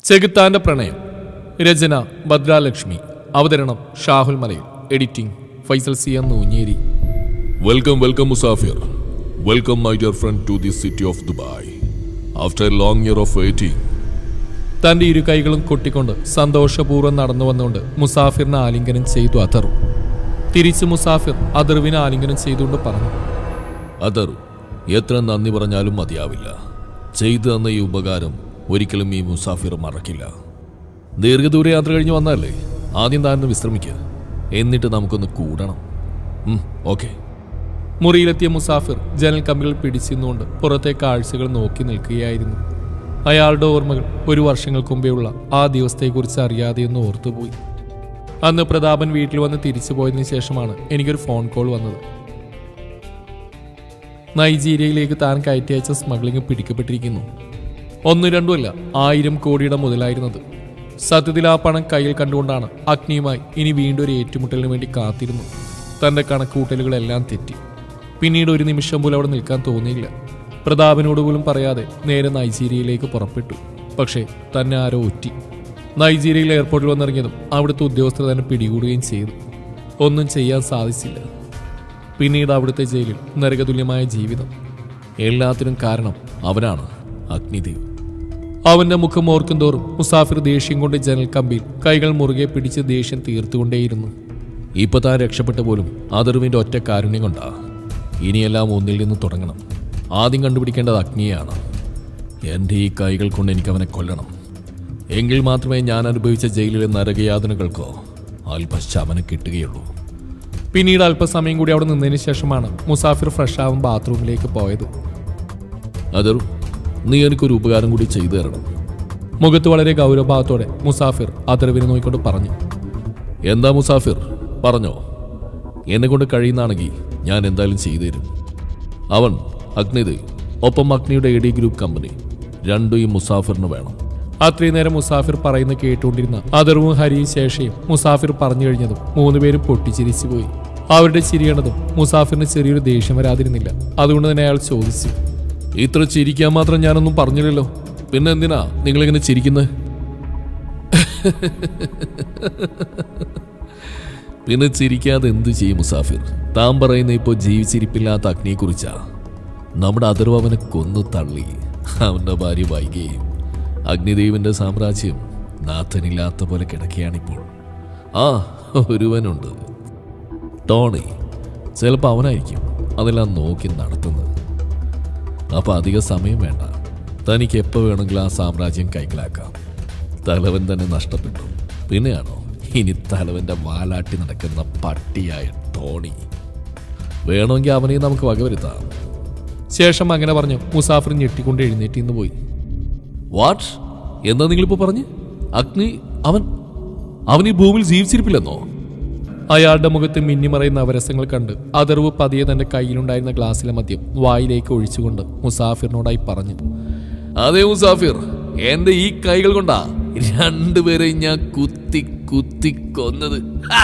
ചെകുത്താന്റെ പ്രണയം. രചന ഭദ്രാലക്ഷ്മി. അവതരണം Shahul Malayil. Editing Faisal C M Noonjeri. Welcome Musafir. Welcome my dear friend to the city of Dubai. After a long year of waiting. തന്റെ ഇരു കൈകളും കൊട്ടിക്കൊണ്ട് സന്തോഷപൂർവ്വം നടന്നു വന്നുകൊണ്ട് മുസാഫിറിനെ ആലിംഗനം ചെയ്തു അദറു. തിരിച്ച് മുസാഫിർ അദറുവിനെ ആലിംഗനം ചെയ്തുകൊണ്ട് പറഞ്ഞു, അദറു, എത്ര നന്ദി പറഞ്ഞാലും മതിയാവില്ല. ചെയ്തു തന്ന ഈ ഉപകാരം ഒരിക്കലും ഈ മുസാഫിർ മറക്കില്ല. ദീർഘദൂര യാത്ര കഴിഞ്ഞ് വന്നല്ലേ, ആദ്യം താനൊന്ന് വിശ്രമിക്കുക, എന്നിട്ട് നമുക്കൊന്ന് കൂടണം. ഓക്കെ. മുറിയിലെത്തിയ മുസാഫിർ ജനൽ കമ്പികൾ പിടിച്ചിരുന്നുകൊണ്ട് പുറത്തെ കാഴ്ചകൾ നോക്കി നിൽക്കുകയായിരുന്നു. അയാളുടെ ഓർമ്മകൾ ഒരു വർഷങ്ങൾക്ക് മുമ്പേയുള്ള ആ ദിവസത്തെക്കുറിച്ച് അറിയാതെയൊന്ന് ഓർത്തുപോയി. അന്ന് പ്രതാപൻ വീട്ടിൽ വന്ന് തിരിച്ചു പോയതിനു ശേഷമാണ് എനിക്കൊരു ഫോൺ കോൾ വന്നത്. നൈജീരിയയിലേക്ക് താൻ കയറ്റി അയച്ച സ്മഗ്ലിംഗ് പിടിക്കപ്പെട്ടിരിക്കുന്നു. 1-2 അല്ല, 1000 കോടിയുടെ മുതലായിരുന്നത്. സത്യത്തിൽ ആ പണം കയ്യിൽ കണ്ടുകൊണ്ടാണ് അഗ്നിയുമായി ഇനി വീണ്ടും ഒരു ഏറ്റുമുട്ടലിന് വേണ്ടി കാത്തിരുന്നു. തന്റെ കണക്കുകൂട്ടലുകളെല്ലാം തെറ്റി. പിന്നീട് ഒരു നിമിഷം പോലും അവിടെ നിൽക്കാൻ തോന്നിയില്ല. പ്രതാപനോട് പോലും പറയാതെ നേരെ നൈജീരിയയിലേക്ക് പുറപ്പെട്ടു. പക്ഷേ തന്നെ ആരോ ഒറ്റി. നൈജീരിയയിൽ എയർപോർട്ടിൽ വന്നിറങ്ങിയതും അവിടുത്തെ ഉദ്യോഗസ്ഥർ തന്നെ പിടികൂടുകയും ചെയ്തു. ഒന്നും ചെയ്യാൻ സാധിച്ചില്ല. പിന്നീട് അവിടുത്തെ ജയിലിൽ നരകതുല്യമായ ജീവിതം. എല്ലാത്തിനും കാരണം അവനാണ്, അഗ്നിദേവ്. അവന്റെ മുഖം ഓർക്കും തോറും മുസാഫിർ ദേഷ്യം കൊണ്ട് ജനൽ കമ്പിയിൽ കൈകൾ മുറുകെ പിടിച്ച് ദേഷ്യം തീർത്തുകൊണ്ടേയിരുന്നു. ഇപ്പൊ താൻ രക്ഷപ്പെട്ട പോലും അദറുവിന്റെ ഒറ്റ കാരുണ്യം കൊണ്ടാ. ഇനിയെല്ലാം ഒന്നിൽ നിന്ന് തുടങ്ങണം. ആദ്യം കണ്ടുപിടിക്കേണ്ടത് അഗ്നിയാണ്. എൻ്റെ ഈ കൈകൾ കൊണ്ട് എനിക്ക് അവനെ കൊല്ലണം. എങ്കിൽ മാത്രമേ ഞാൻ അനുഭവിച്ച ജയിലിലെ നരകയാതനകൾക്കോ അല്പശമനം കിട്ടുകയുള്ളൂ. പിന്നീട് അല്പസമയം കൂടി അവിടെ നിന്നതിന് ശേഷമാണ് മുസാഫിർ ഫ്രഷ് ആവാൻ ബാത്റൂമിലേക്ക് പോയത്. അദറു, നീ എനിക്കൊരു ഉപകാരം കൂടി ചെയ്തു തരണം. മുഖത്ത് വളരെ ഗൗരവഭാവത്തോടെ മുസാഫിർ അദറുവിനെ നോക്കിക്കൊണ്ട് പറഞ്ഞു. എന്താ മുസാഫിർ, പറഞ്ഞോ. എന്നെ കൊണ്ട് കഴിയുന്നതാണെങ്കിൽ ഞാൻ എന്തായാലും ചെയ്തു തരും. അവൻ അഗ്നിദേവ്, ഒപ്പം അഗ്നിയുടെ AD ഗ്രൂപ്പ് കമ്പനി, രണ്ടും ഈ മുസാഫിറിന് വേണം. അത്രയും നേരം മുസാഫിർ പറയുന്ന കേട്ടുകൊണ്ടിരുന്ന അദറുവും ഹരിയും ശേഷയും മുസാഫിർ പറഞ്ഞു കഴിഞ്ഞതും 3 പേരും പൊട്ടിച്ചിരിച്ചു പോയി. അവരുടെ ചിരിയണതും മുസാഫിറിന് ചെറിയൊരു ദേഷ്യം വരാതിരുന്നില്ല. അതുകൊണ്ട് തന്നെ അയാൾ ചോദിച്ചു, ഇത്ര ചിരിക്കാൻ മാത്രം ഞാനൊന്നും പറഞ്ഞില്ലല്ലോ, പിന്നെ എന്തിനാ നിങ്ങളിങ്ങനെ ചിരിക്കുന്നത്? പിന്നെ ചിരിക്കാതെ എന്തു ചെയ്യും മുസാഫിർ? താൻ പറയുന്ന ഇപ്പോൾ ജീവിച്ചിരിപ്പില്ലാത്ത അഗ്നിയെക്കുറിച്ചാ. നമ്മുടെ അദറു അവനെ കൊന്നു തള്ളി. അവൻ്റെ ഭാര്യ വൈകിയും അഗ്നിദേവിൻ്റെ സാമ്രാജ്യം നാഥനില്ലാത്ത പോലെ കിടക്കുകയാണിപ്പോൾ. ആ ഒരുവനുണ്ട്, ടോണി. ചിലപ്പോൾ അവനായിരിക്കും അതെല്ലാം നോക്കി നടത്തുന്നത്. അപ്പോൾ അധിക സമയം വേണ്ട. തനിക്ക് എപ്പോൾ വേണമെങ്കിലും ആ സാമ്രാജ്യം കൈക്കലാക്കാം. തലവൻ തന്നെ നഷ്ടപ്പെട്ടു. പിന്നെയാണോ ഇനി തലവൻ്റെ വാലാട്ടി നടക്കുന്ന പട്ടിയായ ടോണി? വേണമെങ്കിൽ അവനെയും നമുക്ക് വകവരുത്താം. ശേഷം അങ്ങനെ പറഞ്ഞു മുസാഫിർ ഞെട്ടിക്കൊണ്ട് എഴുന്നേറ്റ് ഇന്ന് പോയി. വാട്ട്? എന്താ നിങ്ങളിപ്പോൾ പറഞ്ഞ്? അഗ്നി അവൻ ഈ ഭൂമിയിൽ ജീവിച്ചിരിപ്പില്ലെന്നോ? അയാളുടെ മുഖത്ത് മിന്നിമറയുന്ന അവരസങ്ങൾ കണ്ട് അദർവ് പതിയെ തന്റെ കയ്യിലുണ്ടായിരുന്ന ഗ്ലാസ്സിലെ മദ്യം വായിലേക്ക് ഒഴിച്ചുകൊണ്ട് മുസാഫിറിനോടായി പറഞ്ഞു. അതെ മുസാഫിർ, എന്റെ ഈ കൈകൾ കൊണ്ടാ 2 പേരെ ഞാൻ കുത്തി കൊന്നത്.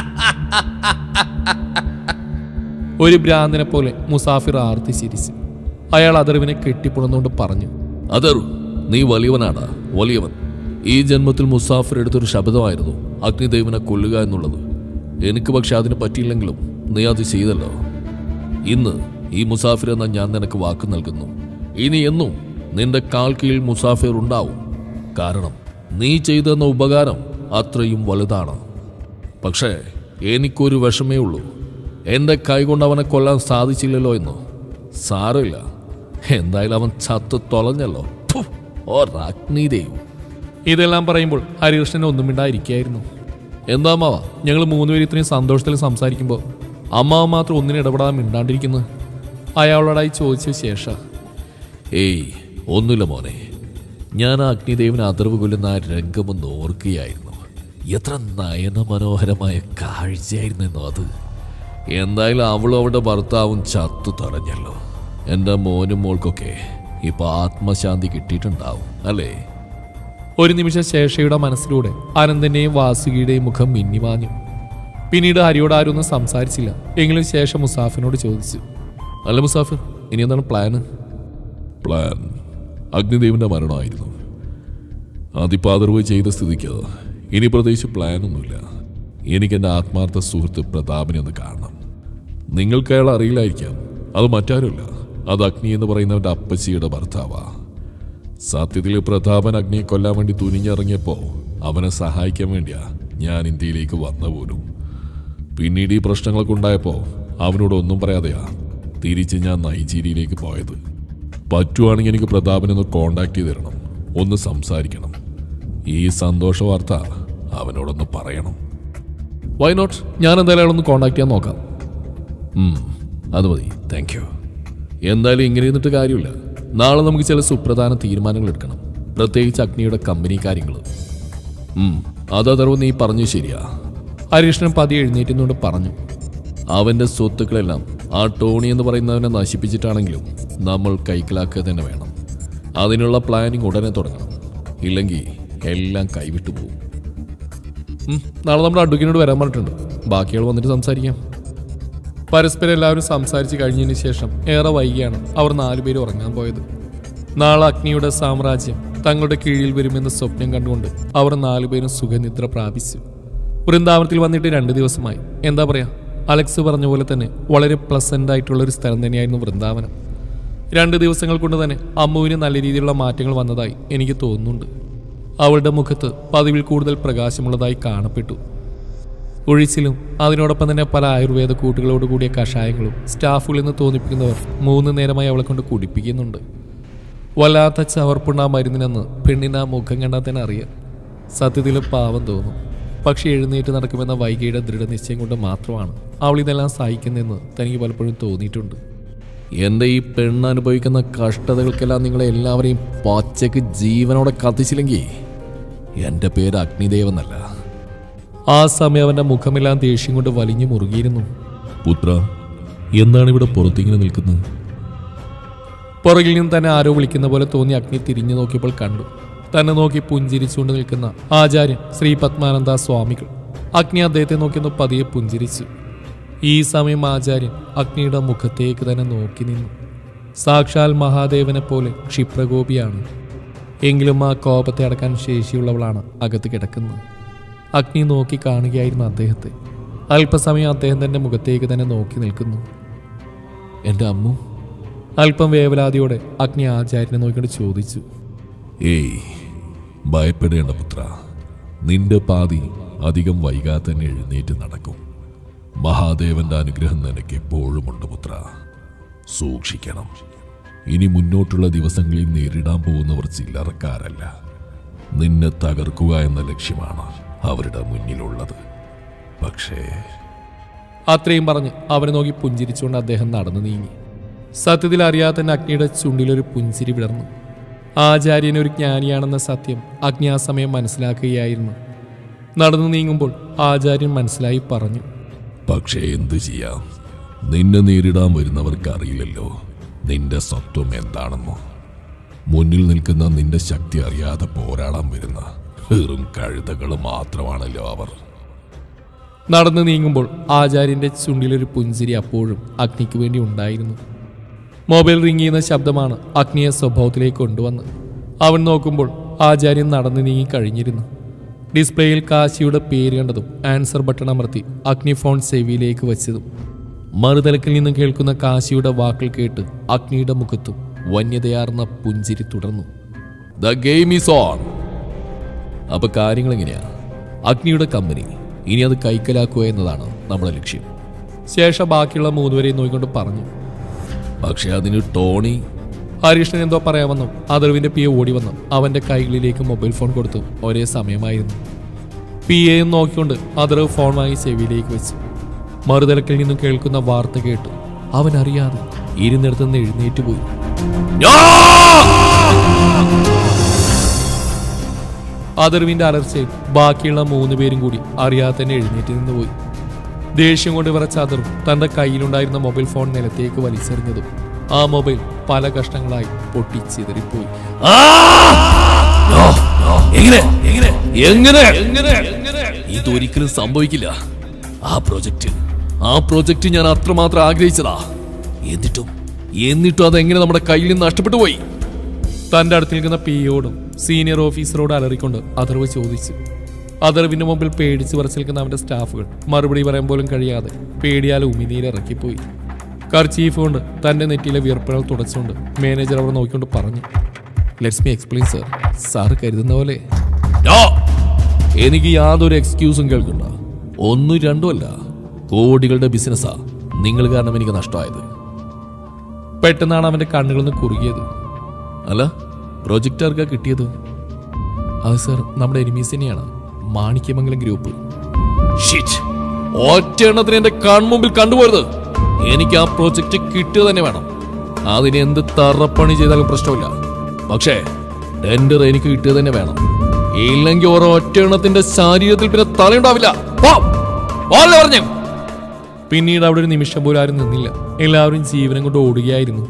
ഒരു ഭ്രാന്തനെ പോലെ മുസാഫിർ ആർത്തി ചിരിച്ചു. അയാൾ അദർവിനെ കെട്ടിപ്പുണർന്നുകൊണ്ട് പറഞ്ഞു, അദറു, നീ വലിയവനാടാ, വലിയവൻ. ഈ ജന്മത്തിൽ മുസാഫിർ എടുത്തൊരു ശബ്ദമായിരുന്നു അഗ്നിദേവനെ കൊല്ലുക എന്നുള്ളത്. എനിക്ക് പക്ഷെ അതിന് പറ്റിയില്ലെങ്കിലും നീ അത് ചെയ്തല്ലോ. ഇന്ന് ഈ മുസാഫിർ എന്ന ഞാൻ നിനക്ക് വാക്ക് നൽകുന്നു. ഇനി എന്നും നിന്റെ കാൽ കീഴിൽ മുസാഫിർ ഉണ്ടാവും. കാരണം നീ ചെയ്തെന്ന ഉപകാരം അത്രയും വലുതാണ്. പക്ഷേ എനിക്കൊരു വിഷമേ ഉള്ളൂ. എൻ്റെ കൈകൊണ്ട് അവനെ കൊല്ലാൻ സാധിച്ചില്ലല്ലോ എന്ന്. സാരമില്ല, എന്തായാലും അവൻ ചത്ത് തൊലഞ്ഞല്ലോ. ഓ അഗ്നിദേവ്. ഇതെല്ലാം പറയുമ്പോൾ ഹരികൃഷ്ണൻ ഒന്നും മിണ്ടായിരിക്കുകയായിരുന്നു. എന്താ അമ്മാവ, ഞങ്ങൾ 3 പേര് ഇത്രയും സന്തോഷത്തിൽ സംസാരിക്കുമ്പോൾ അമ്മാവ മാത്രം ഒന്നിനും ഇടപെടാതെ മിണ്ടാണ്ടിരിക്കുന്നത്? അയാളോടായി ചോദിച്ച ശേഷം, ഏയ് ഒന്നുമില്ല മോനെ, ഞാൻ ആ അഗ്നിദേവന് അദർവ് കൊല്ലുന്ന ആ രംഗമൊന്ന് ഓർക്കുകയായിരുന്നു. എത്ര നയനമനോഹരമായ കാഴ്ചയായിരുന്നെന്നോ അത്. എന്തായാലും അവളും അവളുടെ ഭർത്താവും ചത്തു തടഞ്ഞല്ലോ. എൻ്റെ മോനും മോൾക്കൊക്കെ ഇപ്പൊ ആത്മശാന്തി കിട്ടിയിട്ടുണ്ടാവും അല്ലേ? ഒരു നിമിഷം ശേഷയുടെ മനസ്സിലൂടെ അനന്തന്റെയും വാസുകിയുടെയും മുഖം മിന്നിമാഞ്ഞു. പിന്നീട് ഹരിയോട് ആരൊന്നും സംസാരിച്ചില്ല. എങ്കിലും ശേഷം മുസാഫിനോട് ചോദിച്ചു, അല്ല മുസാഫിർ, ഇനി എന്താണ് പ്ലാൻ? അഗ്നിദേവന്റെ മരണമായിരുന്നു. അതിപ്പോൾ അതർവ് ചെയ്ത സ്ഥിതിക്ക് ഇനി പ്രത്യേകിച്ച് പ്ലാനൊന്നുമില്ല. എനിക്കെൻ്റെ ആത്മാർത്ഥ സുഹൃത്ത് പ്രതാപനെ ഒന്ന് കാണണം. നിങ്ങൾക്ക് അയാൾ അറിയില്ലായിരിക്കാം. അത് മറ്റാരുമില്ല, അത് അഗ്നി എന്ന് പറയുന്നവൻ്റെ അപ്പച്ചിയുടെ ഭർത്താവാ. സത്യത്തിൽ പ്രതാപൻ അഗ്നിയെ കൊല്ലാൻ വേണ്ടി തുനിഞ്ഞിറങ്ങിയപ്പോൾ അവനെ സഹായിക്കാൻ വേണ്ടിയാ ഞാൻ ഇന്ത്യയിലേക്ക് വന്ന പോലും. പിന്നീട് ഈ പ്രശ്നങ്ങളൊക്കെ ഉണ്ടായപ്പോൾ അവനോട് ഒന്നും പറയാതെയാ തിരിച്ച് ഞാൻ നൈജീരിയയിലേക്ക് പോയത്. പറ്റുവാണെങ്കിൽ എനിക്ക് പ്രതാപനൊന്ന് കോണ്ടാക്ട് ചെയ്ത് തരണം, ഒന്ന് സംസാരിക്കണം. ഈ സന്തോഷ വാർത്ത അവനോടൊന്ന് പറയണം. Why not? ഞാൻ എന്തായാലും അയാളൊന്ന് കോണ്ടാക്ട് ചെയ്യാൻ നോക്കാം. അത് മതി, താങ്ക് യു. എന്തായാലും ഇങ്ങനെ ഇരുന്നിട്ട് കാര്യമില്ല. നാളെ നമുക്ക് ചില സുപ്രധാന തീരുമാനങ്ങൾ എടുക്കണം, പ്രത്യേകിച്ച് അഗ്നിയുടെ കമ്പനി കാര്യങ്ങൾ. അതറിവ് നീ പറഞ്ഞു ശരിയാ. ഹരീഷ്ണൻ പതി എഴുന്നേറ്റുന്നുകൊണ്ട് പറഞ്ഞു. അവൻ്റെ സ്വത്തുക്കളെല്ലാം ആ ടോണി എന്ന് പറയുന്നവനെ നശിപ്പിച്ചിട്ടാണെങ്കിലും നമ്മൾ കൈക്കലാക്കുക തന്നെ വേണം. അതിനുള്ള പ്ലാനിങ് ഉടനെ തുടങ്ങണം, ഇല്ലെങ്കിൽ എല്ലാം കൈവിട്ടു പോകും. നാളെ നമ്മുടെ അഡ്വക്കേറ്റിനോട് വരാൻ പറഞ്ഞിട്ടുണ്ട്. ബാക്കിയാൾ വന്നിട്ട് സംസാരിക്കാം. പരസ്പരം എല്ലാവരും സംസാരിച്ച് കഴിഞ്ഞതിന് ശേഷം ഏറെ വൈകിയാണ് അവർ 4 പേര് ഉറങ്ങാൻ പോയത്. നാളെ അഗ്നിയുടെ സാമ്രാജ്യം തങ്ങളുടെ കീഴിൽ വരുമെന്ന് സ്വപ്നം കണ്ടുകൊണ്ട് അവർ 4 പേരും സുഖനിദ്ര പ്രാപിച്ചു. വൃന്ദാവനത്തിൽ വന്നിട്ട് 2 ദിവസമായി. എന്താ പറയാ, അലക്സ് പറഞ്ഞ പോലെ തന്നെ വളരെ പ്ലസന്റ് ആയിട്ടുള്ളൊരു സ്ഥലം തന്നെയായിരുന്നു വൃന്ദാവനം. 2 ദിവസങ്ങൾ കൊണ്ട് തന്നെ അമ്മുവിന് നല്ല രീതിയിലുള്ള മാറ്റങ്ങൾ വന്നതായി എനിക്ക് തോന്നുന്നുണ്ട്. അവളുടെ മുഖത്ത് പതിവിൽ കൂടുതൽ പ്രകാശമുള്ളതായി കാണപ്പെട്ടു. ഒഴിച്ചിലും അതിനോടൊപ്പം തന്നെ പല ആയുർവേദ കൂട്ടുകളോട് കൂടിയ കഷായങ്ങളും സ്റ്റാഫുകളിൽ നിന്ന് തോന്നിപ്പിക്കുന്നവർ 3 നേരമായി അവളെ കൊണ്ട് കുടിപ്പിക്കുന്നുണ്ട്. വല്ലാത്ത ചവർപ്പുണ്ണ മരുന്നിനെന്ന് പെണ്ണിന് ആ മുഖം കണ്ടാൽ തന്നെ അറിയാം. സത്യത്തിൽ പാവം തോന്നും. പക്ഷെ എഴുന്നേറ്റ് നടക്കുമെന്ന വൈകിയുടെ ദൃഢനിശ്ചയം കൊണ്ട് മാത്രമാണ് അവൾ ഇതെല്ലാം സഹിക്കുന്നതെന്ന് തനിക്ക് പലപ്പോഴും തോന്നിയിട്ടുണ്ട്. എൻ്റെ ഈ പെണ്ണ് അനുഭവിക്കുന്ന കഷ്ടതകൾക്കെല്ലാം നിങ്ങളെ എല്ലാവരെയും പച്ചയ്ക്ക് ജീവനോടെ കത്തിച്ചില്ലെങ്കിൽ എൻ്റെ പേര് അഗ്നിദേവെന്നല്ല. ആ സമയം അവൻ്റെ മുഖമെല്ലാം ദേഷ്യം കൊണ്ട് വലിഞ്ഞു മുറുകിയിരുന്നു. പുത്ര, എന്താണ് ഇവിടെ പുറത്തിങ്ങനെ നിൽക്കുന്നത്? പുറകിൽ നിന്ന് തന്നെ ആരോ വിളിക്കുന്ന പോലെ തോന്നി അഗ്നി തിരിഞ്ഞു നോക്കിയപ്പോൾ കണ്ടു തന്നെ നോക്കി പുഞ്ചിരിച്ചുകൊണ്ട് നിൽക്കുന്ന ആചാര്യൻ ശ്രീ പത്മാനന്ദ സ്വാമികൾ. അഗ്നി അദ്ദേഹത്തെ നോക്കിയൊന്ന് പതിയെ പുഞ്ചിരിച്ചു. ഈ സമയം ആചാര്യൻ അഗ്നിയുടെ മുഖത്തേക്ക് തന്നെ നോക്കി നിന്നു. സാക്ഷാൽ മഹാദേവനെ പോലെ ക്ഷിപ്രകോപിയാണ്. എങ്കിലും ആ കോപത്തെ അടക്കാൻ ശേഷിയുള്ളവളാണ് അകത്ത് കിടക്കുന്നത്. അഗ്നി നോക്കി കാണുകയായിരുന്നു അദ്ദേഹത്തെ. അല്പസമയം അദ്ദേഹം തന്റെ മുഖത്തേക്ക് തന്നെ നോക്കി നിൽക്കുന്നു. എൻ്റെ അമ്മു? അല്പം വേവലാതിയോടെ അഗ്നി ആചാര്യനെ നോക്കിയിട്ട് ചോദിച്ചു. ഏയ്, ഭയപ്പെടേണ്ട പുത്ര. നിന്റെ പാതി അധികം വൈകാതെ തന്നെ എഴുന്നേറ്റ് നടക്കും. മഹാദേവന്റെ അനുഗ്രഹം നിനക്ക് എപ്പോഴും ഉണ്ട് പുത്ര. സൂക്ഷിക്കണം. ഇനി മുന്നോട്ടുള്ള ദിവസങ്ങളിൽ നേരിടാൻ പോകുന്നവർ ചില്ലറക്കാരല്ല. നിന്നെ തകർക്കുക എന്ന ലക്ഷ്യമാണ് അവരുടെ മുന്നിലുള്ളത്. പക്ഷേ അത്രയും പറഞ്ഞ് അവനെ നോക്കി പുഞ്ചിരിച്ചുകൊണ്ട് അദ്ദേഹം നടന്നു നീങ്ങി. സത്യത്തിൽ അറിയാതെ തന്നെ അഗ്നിയുടെ ചുണ്ടിലൊരു പുഞ്ചിരി വിടർന്നു. ആചാര്യൻ ഒരു ജ്ഞാനിയാണെന്ന സത്യം അഗ്നി ആ സമയം മനസ്സിലാക്കുകയായിരുന്നു. നടന്നു നീങ്ങുമ്പോൾ ആചാര്യൻ മനസ്സിലായി പറഞ്ഞു. പക്ഷേ എന്തു ചെയ്യാം, നിന്നെ നേരിടാൻ വരുന്നവർക്ക് അറിയില്ലല്ലോ നിന്റെ സത്വം എന്താണെന്നോ. മുന്നിൽ നിൽക്കുന്ന നിന്റെ ശക്തി അറിയാതെ പോരാടാൻ വരുന്ന വെറും കഴുതകൾ മാത്രമാണല്ലോ അവർ. നടന്നു നീങ്ങുമ്പോൾ ആചാര്യന്റെ ചുണ്ടിലൊരു പുഞ്ചിരി അപ്പോഴും അഗ്നിക്ക് വേണ്ടി ഉണ്ടായിരുന്നു. മൊബൈൽ റിംഗ് ചെയ്യുന്ന ശബ്ദമാണ് അഗ്നിയെ സ്വഭാവത്തിലേക്ക് കൊണ്ടുവന്ന്. അവൻ നോക്കുമ്പോൾ ആചാര്യൻ നടന്നു നീങ്ങി കഴിഞ്ഞിരുന്നു. ഡിസ്പ്ലേയിൽ കാശിയുടെ പേര് കണ്ടതും ആൻസർ ബട്ടൺ അമർത്തി അഗ്നി ഫോൺ ചെവിയിലേക്ക് വെച്ചതും മറുതലക്കിൽ നിന്നും കേൾക്കുന്ന കാശിയുടെ വാക്കുകൾ കേട്ട് അഗ്നിയുടെ മുഖത്തും വന്യതയാർന്ന പുഞ്ചിരി തുടർന്നു. The game is on. അപ്പൊ കാര്യങ്ങൾ എങ്ങനെയാ? അഗ്നിയുടെ കമ്പനി ഇനി അത് കൈക്കലാക്കുക എന്നതാണ് നമ്മുടെ ലക്ഷ്യം. ശേഷം ബാക്കിയുള്ള 3 പേരെയും നോക്കിക്കൊണ്ട് പറഞ്ഞു. പക്ഷെ അതിന് ടോണി... ഹരീഷ്ണൻ എന്തോ പറയാമെന്നും അതർവിന്റെ പി എ ഓടി വന്നു അവന്റെ കൈകളിലേക്ക് മൊബൈൽ ഫോൺ കൊടുത്തു. ഒരേ സമയമായിരുന്നു. പി എയും നോക്കിക്കൊണ്ട് അതർവ് ഫോൺ വാങ്ങി ചെവിയിലേക്ക് വെച്ചു. മറുതലക്കിൽ നിന്നും കേൾക്കുന്ന വാർത്ത കേട്ട് അവൻ അറിയാതെ ഇരുന്നിടത്ത് നിന്ന് എഴുന്നേറ്റ് പോയി. അതർവിന്റെ അലർച്ചയിൽ ബാക്കിയുള്ള 3 പേരും കൂടി അറിയാതെ തന്നെ എഴുന്നേറ്റ് നിന്ന് പോയി. ദേഷ്യം കൊണ്ട് വിറച്ച അതർവ് തന്റെ കയ്യിലുണ്ടായിരുന്ന മൊബൈൽ ഫോൺ നിലത്തേക്ക് വലിച്ചെറിഞ്ഞതും ആ മൊബൈൽ പല കഷ്ണങ്ങളായി പൊട്ടിച്ചിതറിപ്പോയി. ഇതൊരിക്കലും സംഭവിക്കില്ല. ആ പ്രോജക്റ്റ് ഞാൻ അത്രമാത്രം ആഗ്രഹിച്ചതാ. എന്നിട്ടും അതെങ്ങനെ നമ്മുടെ കയ്യിൽ നിന്ന് നഷ്ടപ്പെട്ടു പോയി? തന്റെ അടുത്ത് നിൽക്കുന്ന പിയോടും സീനിയർ ഓഫീസറോട് അലറിക്കൊണ്ട് അഥർവ് ചോദിച്ചു. അഥർവിന്റെ മുമ്പിൽ പേടിച്ച് വരച്ച് നിൽക്കുന്ന അവന്റെ സ്റ്റാഫുകൾ മറുപടി പറയാൻ പോലും കഴിയാതെ പേടിയാൽ ഉമിനീരിറക്കിപ്പോയി. കർച്ചീഫ് കൊണ്ട് തന്റെ നെറ്റിയിലെ വിയർപ്പുകൾ തുടച്ചുകൊണ്ട് മാനേജർ അവർ നോക്കിക്കൊണ്ട് പറഞ്ഞു, let's me explain sir. Sir കരുതുന്ന പോലെ എനിക്ക് യാതൊരു എക്സ്ക്യൂസും കേൾക്കണ്ട. 1 2 അല്ല, കോടികളുടെ ബിസിനസ്സാ നിങ്ങൾ കാരണം എനിക്ക് നഷ്ടമായത്. പെട്ടെന്നാണ് അവന്റെ കണ്ണുകളൊന്ന് കുറുകിയത്. അല്ല, പ്രൊജക്റ്റ് ആർക്കാ കിട്ടിയത്? അത് സർ നമ്മുടെ എനിമീസ് തന്നെയാണ്, മാണിക്യമംഗലം ഗ്രൂപ്പ്. ഒറ്റ എണ്ണത്തിന് എന്റെ കൺമുമ്പിൽ കണ്ടുപോരുത്. എനിക്ക് ആ പ്രോജക്റ്റ് കിട്ടുക തന്നെ വേണം. അതിന് എന്ത് തറപ്പണി ചെയ്താലും പ്രശ്നമില്ല. പക്ഷേ ടെൻഡർ എനിക്ക് കിട്ടുക തന്നെ വേണം. ഇല്ലെങ്കിൽ ഒരൊറ്റ എണ്ണത്തിന്റെ ശരീരത്തിൽ പിന്നെ തലയുണ്ടാവില്ല. പറഞ്ഞു. പിന്നീട് അവിടെ ഒരു നിമിഷം പോലും ആരും നിന്നില്ല. എല്ലാവരും ജീവനം കൊണ്ട് ഓടുകയായിരുന്നു.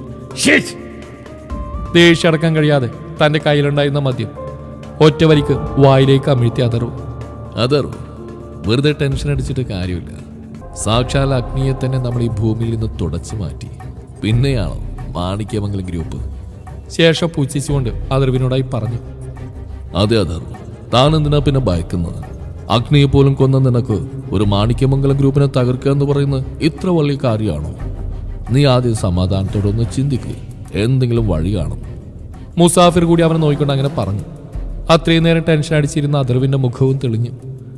ദേഷ്യം അടക്കാൻ കഴിയാതെ തന്റെ കയ്യിലുണ്ടായിരുന്ന മദ്യം ഒറ്റ വരിക്ക് വായിലേക്ക് അമിഴ്ത്തി അഥർവ് വെറുതെ ടെൻഷൻ അടിച്ചിട്ട് കാര്യമില്ല. സാക്ഷാൽ അഗ്നിയെ തന്നെ നമ്മൾ ഈ ഭൂമിയിൽ നിന്ന് തുടച്ചു മാറ്റി. പിന്നെയാണോ മാണിക്യമംഗലം ഗ്രൂപ്പ്? ശേഷം പുച്ഛിച്ചുകൊണ്ട് അഥർവിനോടായി പറഞ്ഞു, അതെ അഥർവ്, താൻ എന്തിനാ പിന്നെ ഭയക്കുന്നത്? അഗ്നിയെ പോലും കൊന്ന നിനക്ക് ഒരു മാണിക്യമംഗലം ഗ്രൂപ്പിനെ തകർക്കുക എന്ന് പറയുന്നത് ഇത്ര വലിയ കാര്യമാണോ? നീ ആദ്യം സമാധാനത്തോടൊന്ന് ചിന്തിക്കുക, എന്തെങ്കിലും വഴി കാണും. മുസാഫിർ കൂടി അവനെ നോക്കിക്കൊണ്ട് അങ്ങനെ പറഞ്ഞു. അത്രയും നേരം ടെൻഷൻ അടിച്ചിരുന്ന അഥർവിന്റെ മുഖവും തെളിഞ്ഞു.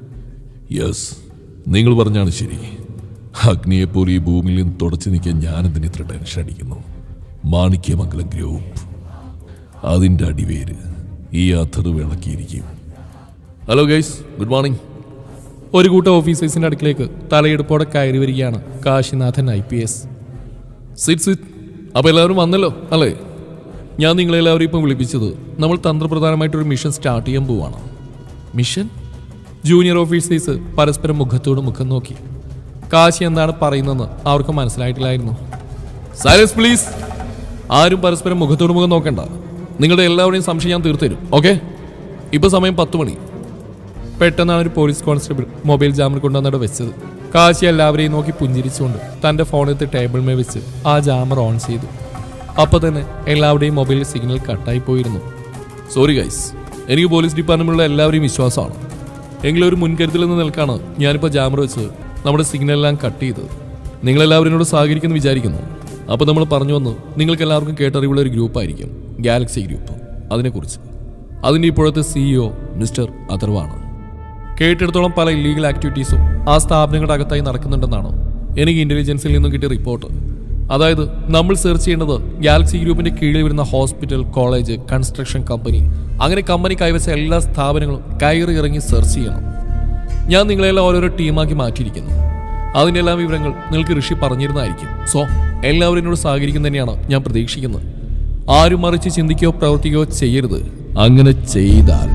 യെസ്, നിങ്ങൾ പറഞ്ഞാണ് ശരി. അഗ്നിയെപ്പോലെ ഈ ഭൂമിയിൽ നിന്ന് തുടച്ചു നീക്കാൻ ഞാനെന്തിന് ഇത്ര ടെൻഷൻ അടിക്കുന്നു? മാണിക്യമംഗലം ഗ്രൂപ്പ്, അതിൻ്റെ അടിവേര് ഈ അഥർവ് ഇളക്കിയിരിക്കും. Hello guys, good morning. ഒരു കൂട്ടം ഓഫീസേഴ്സിന്റെ അടുക്കിലേക്ക് തലയെടുപ്പോടെ കയറി വരികയാണ് കാശിനാഥൻ IPS. സിറ്റ്. അപ്പൊ എല്ലാവരും വന്നല്ലോ അല്ലേ? ഞാൻ നിങ്ങളെല്ലാവരും ഇപ്പം വിളിപ്പിച്ചത് നമ്മൾ തന്ത്രപ്രധാനമായിട്ടൊരു മിഷൻ സ്റ്റാർട്ട് ചെയ്യാൻ പോവാണ്. മിഷൻ? ജൂനിയർ ഓഫീസേഴ്സ് പരസ്പരം മുഖത്തോട് മുഖം നോക്കി. കാശി എന്താണ് പറയുന്നതെന്ന് അവർക്ക് മനസ്സിലായിട്ടില്ലായിരുന്നു. Silence please. ആരും പരസ്പരം മുഖത്തോട് മുഖം നോക്കണ്ട. നിങ്ങളുടെ എല്ലാവരുടെയും സംശയം ഞാൻ തീർത്തരും. ഓക്കെ? ഇപ്പൊ സമയം 10 മണി. പെട്ടെന്നാണ് ഒരു പോലീസ് കോൺസ്റ്റബിൾ മൊബൈൽ ജാമർ കൊണ്ടുവന്നിട്ട് വെച്ചത്. കാശി എല്ലാവരെയും നോക്കി പുഞ്ചിരിച്ചുകൊണ്ട് തന്റെ ഫോണെടുത്ത് ടേബിളിന്മേൽ വെച്ച് ആ ജാമർ ഓൺ ചെയ്തു. അപ്പൊ തന്നെ എല്ലാവരുടെയും മൊബൈലിൽ സിഗ്നൽ കട്ടായി പോയിരുന്നു. സോറി ഗൈസ്, എനിക്ക് പോലീസ് ഡിപ്പാർട്ട്മെന്റിലുള്ള എല്ലാവരെയും വിശ്വാസമാണ്. എങ്കിലും ഒരു മുൻകരുതലിൽ നിന്ന് നിൽക്കാണ് ഞാനിപ്പോൾ ജാമർ വെച്ച് നമ്മുടെ സിഗ്നലെല്ലാം കട്ട് ചെയ്തത്. നിങ്ങളെല്ലാവരും എന്നോട് സഹകരിക്കുമെന്ന് വിചാരിക്കുന്നു. അപ്പോൾ നമ്മൾ പറഞ്ഞു വന്ന് നിങ്ങൾക്ക് എല്ലാവർക്കും കേട്ടറിവുള്ള ഒരു ഗ്രൂപ്പായിരിക്കും ഗാലക്സി ഗ്രൂപ്പ്. അതിനെക്കുറിച്ച് അതിൻ്റെ ഇപ്പോഴത്തെ CEO മിസ്റ്റർ അഥർവാണ്. കേട്ടിടത്തോളം പല ഇല്ലീഗൽ ആക്ടിവിറ്റീസും ആ സ്ഥാപനങ്ങളുടെ അകത്തായി നടക്കുന്നുണ്ടെന്നാണ് എനിക്ക് ഇന്റലിജൻസിൽ നിന്നും കിട്ടിയ റിപ്പോർട്ട്. അതായത് നമ്മൾ സെർച്ച് ചെയ്യേണ്ടത് ഗാലക്സി ഗ്രൂപ്പിന്റെ കീഴിൽ വരുന്ന ഹോസ്പിറ്റൽ, കോളേജ്, കൺസ്ട്രക്ഷൻ കമ്പനി, അങ്ങനെ കമ്പനി കൈവച്ച എല്ലാ സ്ഥാപനങ്ങളും കയറി ഇറങ്ങി സെർച്ച് ചെയ്യണം. ഞാൻ നിങ്ങളെല്ലാം ഓരോരോ ടീമാക്കി മാറ്റിയിരിക്കുന്നു. അതിൻ്റെ എല്ലാ വിവരങ്ങൾ നിങ്ങൾക്ക് ഋഷി പറഞ്ഞിരുന്നതായിരിക്കും. സോ എല്ലാവരും എന്നോട് സഹകരിക്കും തന്നെയാണ് ഞാൻ പ്രതീക്ഷിക്കുന്നത്. ആരും മറിച്ച് ചിന്തിക്കുകയോ പ്രവർത്തിക്കുകയോ ചെയ്യരുത്. അങ്ങനെ ചെയ്താൽ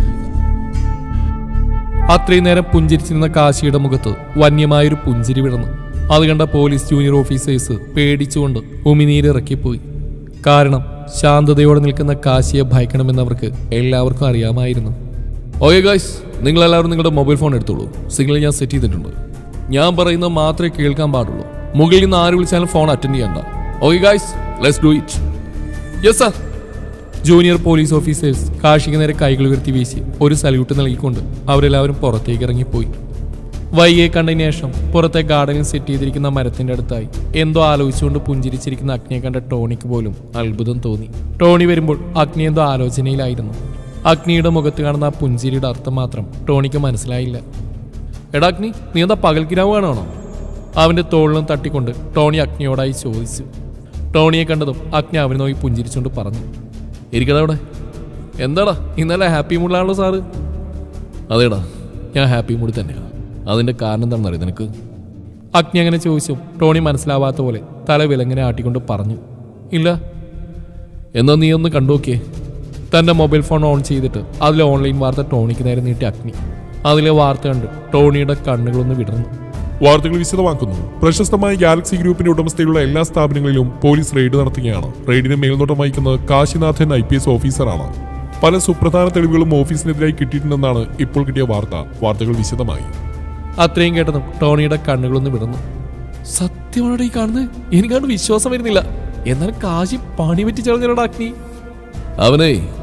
അത്രയും നേരം പുഞ്ചിരിച്ചിരുന്ന കാശിയുടെ മുഖത്ത് വന്യമായൊരു പുഞ്ചിരി വിടർന്നു. അത് കണ്ട പോലീസ് ജൂനിയർ ഓഫീസേഴ്സ് പേടിച്ചുകൊണ്ട് ഉമിനീരിറക്കിപ്പോയി. കാരണം ശാന്തതയോടെ നിൽക്കുന്ന കാശിയെ ഭയക്കണമെന്നവർക്ക് എല്ലാവർക്കും അറിയാമായിരുന്നു. ഓക്കെ ഗൈസ്, നിങ്ങളെല്ലാവരും നിങ്ങളുടെ മൊബൈൽ ഫോൺ എടുത്തോളൂ. സിഗ്നൽ ഞാൻ സെറ്റ് ചെയ്തിട്ടുണ്ട്. ഞാൻ പറയുന്നത് മാത്രമേ കേൾക്കാൻ പാടുള്ളൂ. മുകളിൽ നിന്ന് ആര് വിളിച്ചാലും ഫോൺ അറ്റൻഡ് ചെയ്യണ്ട. Okay guys, let's do it. Yes sir. Junior police officers കാശിക്ക് നേരെ കൈകൾ ഉയർത്തി വീശി ഒരു സല്യൂട്ട് നൽകിക്കൊണ്ട് അവരെല്ലാവരും പുറത്തേക്ക് ഇറങ്ങിപ്പോയി. വൈകിയെ കണ്ടതിന് ശേഷം പുറത്തെ ഗാർഡനിൽ സെറ്റ് ചെയ്തിരിക്കുന്ന മരത്തിന്റെ അടുത്തായി എന്തോ ആലോചിച്ചുകൊണ്ട് പുഞ്ചിരിച്ചിരിക്കുന്ന അഗ്നിയെ കണ്ട ടോണിക്ക് പോലും അത്ഭുതം തോന്നി. ടോണി വരുമ്പോൾ അഗ്നി എന്തോ ആലോചനയിലായിരുന്നു. അഗ്നിയുടെ മുഖത്ത് കാണുന്ന ആ പുഞ്ചിരിയുടെ അർത്ഥം മാത്രം ടോണിക്ക് മനസ്സിലായില്ല. എടാ അഗ്നി, നീ എന്താ പകൽക്കിനാവ് കാണുവാണോ? അവന്റെ തോളിലും തട്ടിക്കൊണ്ട് ടോണി അഗ്നിയോടായി ചോദിച്ചു. ടോണിയെ കണ്ടതും അഗ്നി അവനെ നോക്കി പുഞ്ചിരിച്ചുകൊണ്ട് പറഞ്ഞു, ഇരിക്കടവിടെ. എന്താടാ ഇന്നലെ ഹാപ്പി മൂഡിലാണല്ലോ സാറ്? അതേടാ, ഞാൻ ഹാപ്പി മൂഡിൽ തന്നെയാണ്. അതിന്റെ കാരണം എന്താണെന്ന് അറിയാം നിനക്ക്? അഗ്നി അങ്ങനെ ചോദിച്ചു. ടോണി മനസ്സിലാവാത്ത പോലെ തല വിലങ്ങനെ ആട്ടിക്കൊണ്ട് പറഞ്ഞു, ഇല്ല. എന്നാ നീ ഒന്ന് കണ്ടുനോക്കിയേ. തന്റെ മൊബൈൽ ഫോൺ ഓൺ ചെയ്തിട്ട് അതിലെ ഓൺലൈൻ വാർത്ത ടോണിക്ക് നേരെ നീട്ടി അഗ്നി. അതിലെ വാർത്ത കണ്ട് ടോണിയുടെ കണ്ണുകളൊന്ന് വിടർന്നു. വാർത്തകൾ വിശദമാക്കുന്നു. പ്രശസ്തമായ ഗാലക്സി ഗ്രൂപ്പിന്റെ ഉടമസ്ഥയിലുള്ള എല്ലാ സ്ഥാപനങ്ങളിലും പോലീസ് റെയ്ഡ് നടത്തുകയാണ്. റെയ്ഡിനെ മേൽനോട്ടം വഹിക്കുന്നത് കാശിനാഥൻ IPS ഓഫീസറാണ്. പല സുപ്രധാന തെളിവുകളും ഓഫീസിനെതിരായി കിട്ടിയിട്ടുണ്ടെന്നാണ് ഇപ്പോൾ കിട്ടിയ വാർത്ത. വാർത്തകൾ വിശദമായി. അത്രയും കേട്ടതും ടോണിയുടെ കണ്ണുകളൊന്ന് വിടർന്നു. സത്യമാണോ ഈ കാണുന്നത്? എനിക്കാണ്ട് വിശ്വാസം വരുന്നില്ല. എന്നാലും കാശി പണി പറ്റിച്ചളഞ്ഞാണ് അഗ്നി. അവനെ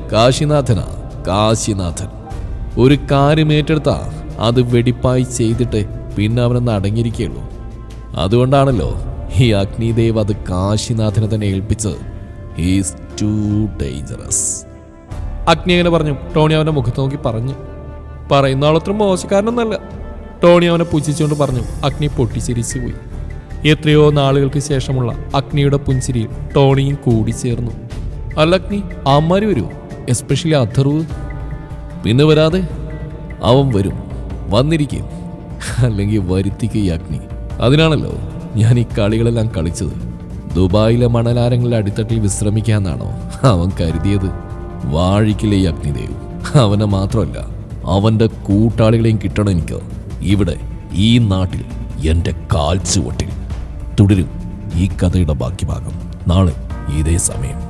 കാശിനാഥനാ, കാശിനാഥൻ. ഒരു കാര്യം ഏറ്റെടുത്താ അത് വെടിപ്പായി ചെയ്തിട്ട് പിന്നെ അവനൊന്ന് അടങ്ങിയിരിക്കുകയുള്ളൂ. അതുകൊണ്ടാണല്ലോ ഈ അഗ്നിദേവ് അത് കാശിനാഥനെ തന്നെ ഏൽപ്പിച്ചത്. He's too dangerous. അഗ്നി അങ്ങനെ പറഞ്ഞു. ടോണി അവന്റെ മുഖത്ത് നോക്കി പറഞ്ഞു. പറയുന്ന ആളത്ര മോശക്കാരനൊന്നല്ല. ടോണി അവനെ പുച്ഛിച്ചുകൊണ്ട് പറഞ്ഞു. അഗ്നി പൊട്ടിച്ചിരിച്ചു പോയി. എത്രയോ നാളുകൾക്ക് ശേഷമുള്ള അഗ്നിയുടെ പുഞ്ചിരിയിൽ ടോണിയും കൂടി ചേർന്നു. അല്ല അഗ്നി, അമ്മാര് വരൂ, എസ്പെഷ്യലി അഥർവ്. പിന്നെ വരാതെ? അവൻ വരും, വന്നിരിക്കും. അല്ലെങ്കിൽ വരുത്തിക്കുക ഈ അഗ്നി. അതിനാണല്ലോ ഞാൻ ഈ കളികളെല്ലാം കളിച്ചത്. ദുബായിലെ മണലാരങ്ങളുടെ അടിത്തട്ടിൽ വിശ്രമിക്കാന്നാണോ അവൻ കരുതിയത്? വാഴിക്കില്ല ഈ അഗ്നിദേവ്. അവനെ മാത്രമല്ല, അവന്റെ കൂട്ടാളികളെയും കിട്ടണം എനിക്ക് ഇവിടെ, ഈ നാട്ടിൽ, എൻ്റെ കാൽച്ചുവട്ടിൽ. തുടരും ഈ കഥയുടെ ബാക്കി ഭാഗം നാളെ ഇതേ സമയം.